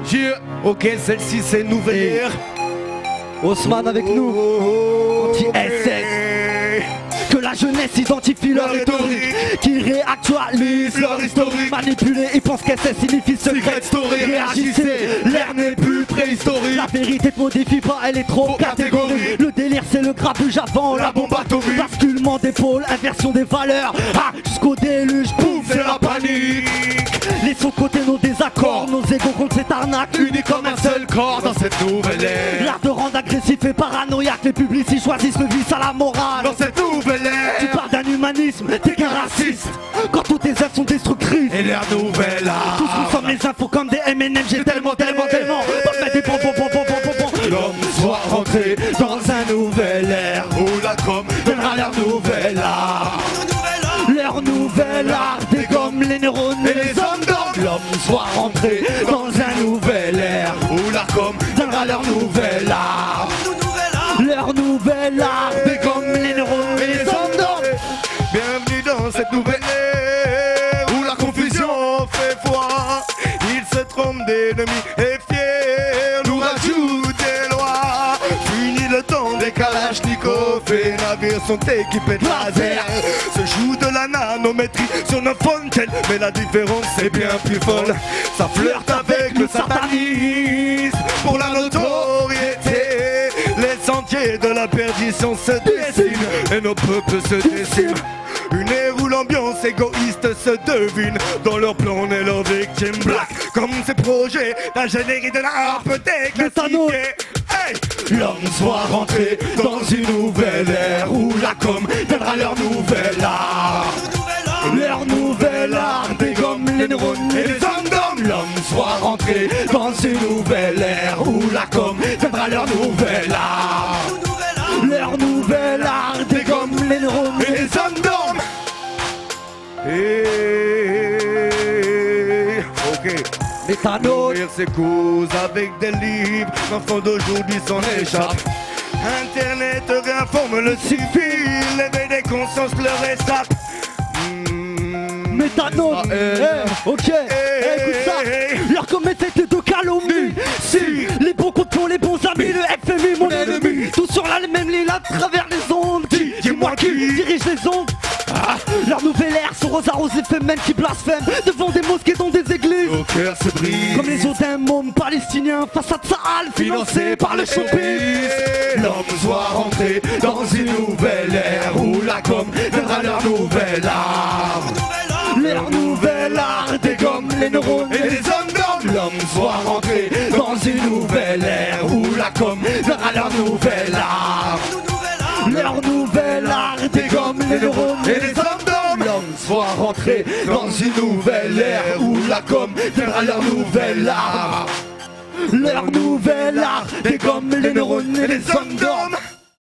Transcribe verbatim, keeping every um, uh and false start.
Yeah. Ok, celle-ci c'est une nouvelle ère. Haussmann avec nous, anti-S S. Que la jeunesse identifie leur rhétorique, qui réactualise leur historique. Manipulés, ils pensent qu'S S signifie secret story. Réagissez, l'air n'est plus préhistorique. La vérité ne modifie pas, elle est trop catégorique. Le délire c'est le grabuge avant la bombe atomique. Basculement d'épaule, inversion des valeurs. Ah, jusqu'au déluge, boum, c'est la panique. Laissons de côté nos désaccords, nos égos contre cette arnaque. Unis comme un seul corps dans cette nouvelle ère. L'art de rendre agressif et paranoïaque, les publicistes choisissent le vice à la morale. Dans cette nouvelle ère, tu parles d'un humanisme, t'es qu'un raciste. Quand toutes tes œuvres sont destructrices. Et l'air nouvelle art. Tous nous sommes les infos comme des M and M. J'ai tellement, tellement, tellement. Pas des bonbons, bonbons, bonbons. L'homme soit rentré dans un nouvel ère où la com donnera leur nouvel art. Leur nouvel art dégomme les neurones et les hommes d'homme. L'homme soit rentré dans un nouvel ère où la com donnera leur nouvel art. Leur nouvel art dégomme les neurones et les hommes d'homme. Bienvenue dans cette nouvelle ère où la confusion fait foi. Ils se trompent d'ennemis et fiers nous rajoutent des lois. Fini le temps des kalachnikovs et navires sont équipés de laser. Se joue de la nanométrie sur nos fontaines, mais la différence c'est bien plus folle. Ça flirte avec le satanisme pour la notoriété. Les sentiers de la perdition se dessinent et nos peuples se déciment. Une ère où l'ambiance égoïste se devine. Dans leur plan on est leur victime black. Comme ces projets d'ingénierie de l'art peut déclassifier. Hey! L'homme soit rentré dans une nouvelle ère où la com donnera leur nouvel art. Leur nouvel art dégomme les neurones et les hommes d'hommes. L'homme soit rentré dans une nouvelle ère où la com donnera leur nouvel art. Leur nouvel art dégomme les neurones et les hommes d'hommes. Hey, ok. Nourrir ses causes avec des livres, l'enfant d'aujourd'hui s'en échappe. Internet réinforme le civil, l'éveil des consciences leur échappe. Méthanote, ah, hey, ok, hey, hey, écoute ça, hey. Leur comète était de calomnie. Si, les bons comptes pour les bons amis, le F M I mon ennemi. Tous sur la même ligne à travers les ondes. Qui, dis-moi qui dirige les ondes. Ah, leur nouvelle ère sont rose arrosés femmes qui blasphèment devant des mosquées dont des églises. Au cœur se brise comme les os d'un môme palestinien face à Tsahal financé par le shopping. L'homme soit rentré dans une nouvelle ère où la com donnera leur nouvel art. Leur nouvel art dégomme les neurones et les hommes d'hommes. L'homme soit rentré dans une nouvelle ère où la com donnera leur nouvel art. Leur nouvel art dégomme les neurones et les hommes d'hommes. L'homme soit rentré dans une nouvelle ère où la com donnera leur nouvel art. Leur nouvel art dégomme les neurones et les hommes d'hommes.